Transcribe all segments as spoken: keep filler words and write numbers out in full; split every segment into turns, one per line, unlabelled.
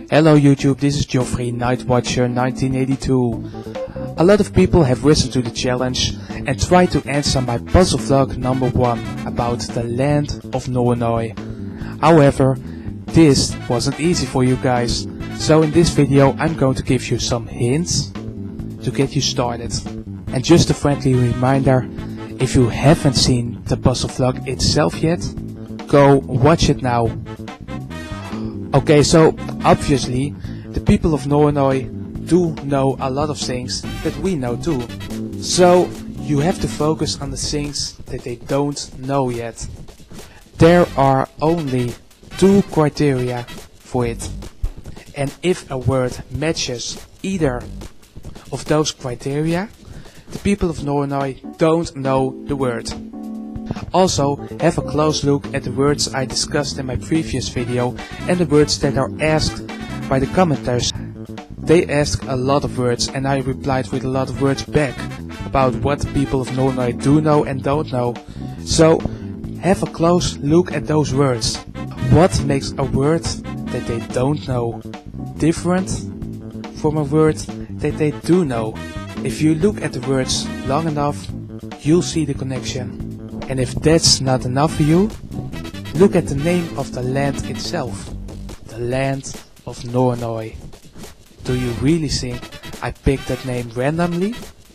Hello YouTube, this is Geoffrey Nightwatcher nineteen eighty-two. A lot of people have risen to the challenge and tried to answer my puzzle vlog number one about the Land of Nornoi. However, this wasn't easy for you guys, so in this video I'm going to give you some hints to get you started. And just a friendly reminder, if you haven't seen the puzzle vlog itself yet, go watch it now. Okay, so obviously the people of Nornoi do know a lot of things that we know too. So you have to focus on the things that they don't know yet. There are only two criteria for it. And if a word matches either of those criteria, the people of Nornoi don't know the word. Also, have a close look at the words I discussed in my previous video and the words that are asked by the commenters. They asked a lot of words and I replied with a lot of words back about what the people of Nornoi do know and don't know. So, have a close look at those words. What makes a word that they don't know different from a word that they do know? If you look at the words long enough, you'll see the connection. And if that's not enough for you, look at the name of the land itself. The Land of Nornoi. Do you really think I picked that name randomly?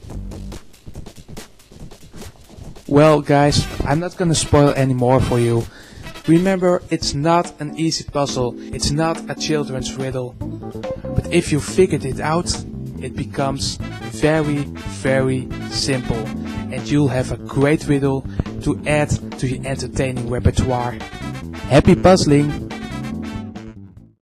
Well guys, I'm not gonna spoil any more for you. Remember, it's not an easy puzzle, it's not a children's riddle. But if you figured it out, it becomes very, very simple. And you'll have a great riddle to add to your entertaining repertoire. Happy puzzling!